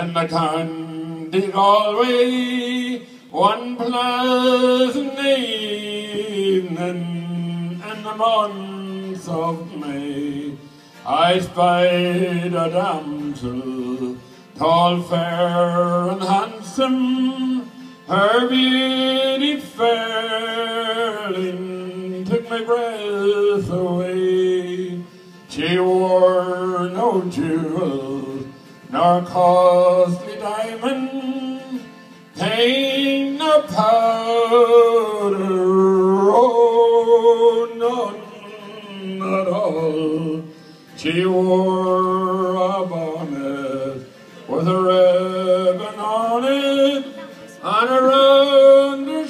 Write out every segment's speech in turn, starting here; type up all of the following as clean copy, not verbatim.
when the candy Galway, one pleasant evening in the month of May, I spied a damsel, tall, fair, and handsome. Her beauty fairly took my breath away. She wore no jewels, nor costly diamond, paint nor powder, oh, none at all. She wore a bonnet with a ribbon on it, and around her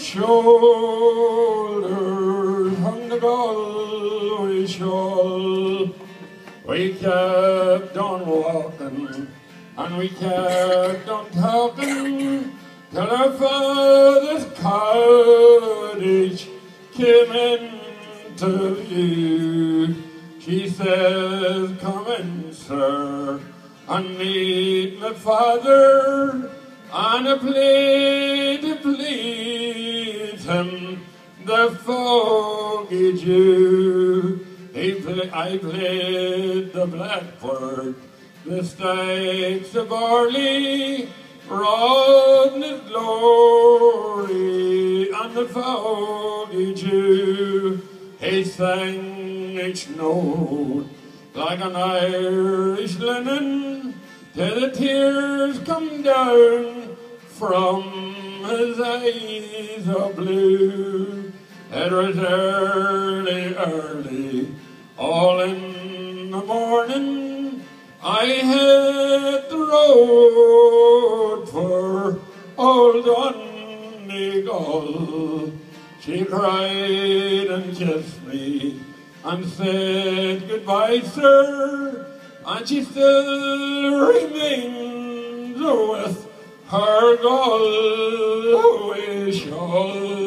shoulders hung the Galway shawl. We kept on walking, and we kept on talking, till our father's cottage came into view. She says, "Come in, sir, and meet my father, and a play to please him, the foggy Jew." I played the blackbird, the stakes of barley, rod his glory, and the foggy Jew. He sang each note like an Irish linen, till the tears come down from his eyes of blue. It was early, all in the morning, I hit the road for old Donegal. She cried and kissed me and said, "Goodbye, sir," and she still remains with her Galway shawl.